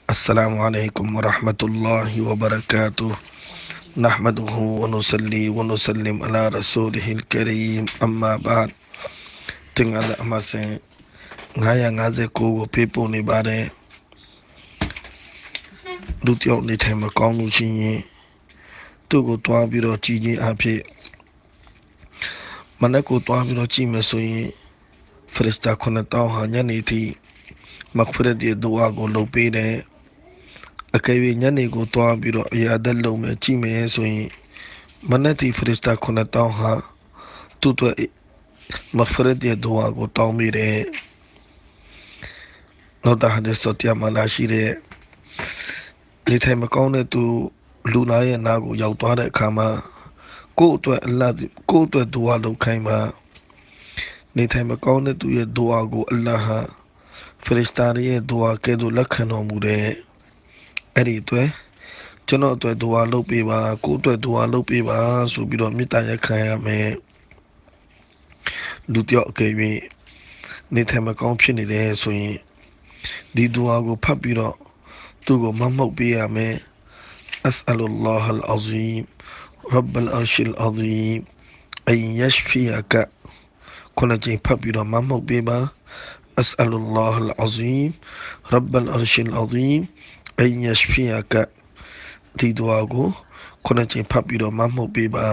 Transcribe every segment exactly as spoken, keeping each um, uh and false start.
السلام عليكم ورحمة الله وبركاته نحمده ونصلي ونسلم على رسوله الكريم أما بعد تنغال أماسين ngaya ngaze ko people ni bare du tyo ni thai ma kaung lu shin yin tu ko twa pi ro ji jin a phit manak ko twa pi ro ji me so yin farista khuna taw ha nya ni thi maghfirat ye dua ko lo pe deအကယ်၍ညနေကိုသွားပြီးတော့အရာသက်လုံးမဲ့ကြည့်မယ်ဆိုရင်မနက်တီဖရစ်တာခုနှစ်တောင်းဟာသူ့အတွက်မဖရတ်ရဲ့ဒွါကိုတောင်းမိတယ်နောက်တာဟာဒီစတရားမှာလာရှိတဲ့ဒီထိုင်မကောင်းတဲ့သူလူနာရဲ့နာကိုရောက်သွားတဲ့အခါမှာကိုယ့်အတွက်အလ္လာဟ်ကိုယ့်အတွက်ဒွါလုပ်ခိုင်းမှာနေထိုင်မကောင်းတဲ့သူရဲ့ဒွါကိုအလ္လာဟ်ဟာဖရစ်တာရဲ့ဒွါကဲ့သို့လက်ခံတော်မူတယ်အဲ့ဒီအတွက်ကျွန်တော်အတွက်ဒွါလုပ်ပေးပါကိုယ့်အတွက်ဒွါလုပ်ပေးပါဆိုပြီးတော့မေတ္တာရက်ခံရမယ်လူတယောက်အကယ်၍နေထိုင်မကောင်းဖြစ်နေတယ်ဆိုရင်ဒီဒွါကိုဖတ်ပြီးတော့သူ့ကိုမမှုတ်ပေးရမယ်အစအလ္လာဟ်အလ်အဇီမ်ရဘ်အလ်အရရှ်အလ်အဇီမ်အန်ယရှ်ဖီယကခုနကြိမ်ဖတ်ပြီးတော့မမှုတ်ပေးပါအစအလ္လာဟ်အလ်အဇီမ်ရဘ်အလ်အရရှ်အလ်အဇီမ်အန်ယရှ်ဖီယကဒီဒွါကိုခုနကြိမ်ဖတ်ပြီးတော့မမှုတ်ပေးပါ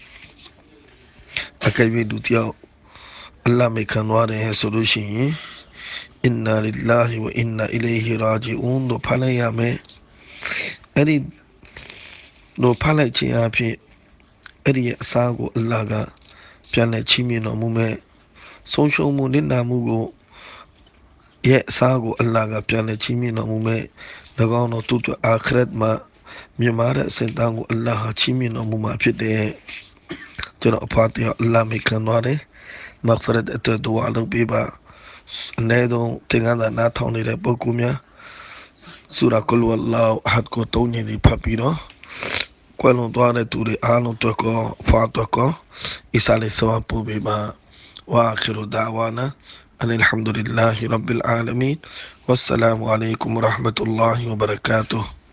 အကယ်၍လူတယောက်အလ္လာဟ်မေခံသွားတယ်ဆိုလို့ရှိရင်အင်နာလ illah ဝအင်နာအီလိုင်ဟီရာဂျီအွန်တို့ဖတ်လိုက်ရမယ်အဲ့ဒီတို့ဖတ်လိုက်ခြင်းအဖြစ်အဲ့ဒီရဲ့အစားကိုအလ္လာဟ်ကပြန်လဲချီးမြှင့်တော်မူမယ်ဆုံးရှုံးမှုနစ်နာမှုကိုရဲ့အစားကိုအလ္လာဟ်ကပြန်လဲချီးမြှင့်တော်မူမယ်၎င်းတို့သူ့အတွက်အာခရတ်မှာမြတ်မာတဲ့အစဉ်တန်းကိုအလ္လာဟ်ဟာချီးမြှင့်တော်မူမှာဖြစ်တယ်ကျွန်တော်အဖွားတရားအလ္လာဟ်မေခံသွားတယ်မဂ်ဖရတ်အတွက်ဒွါလုပ်ပေးပါအနည်းဆုံးသင်္ကန်းသာနားထောင်နေတဲ့ပုဂ္ဂိုလ်များဆူရာကုလ်ဝလ္လာဟ်အဟဒ်ကိုသုံးညင်ဒီဖတ်ပြီးတော့ကွယ်လွန်သွားတဲ့သူတွေအားလုံးအတွက်ကောအဖွားအတွက်ကောအီဆာလေးဆောပို့ပေးပါဝါခီရူဒါဝါနာأن الحمد لله رب العالمين والسلام عليكم ورحمة الله وبركاته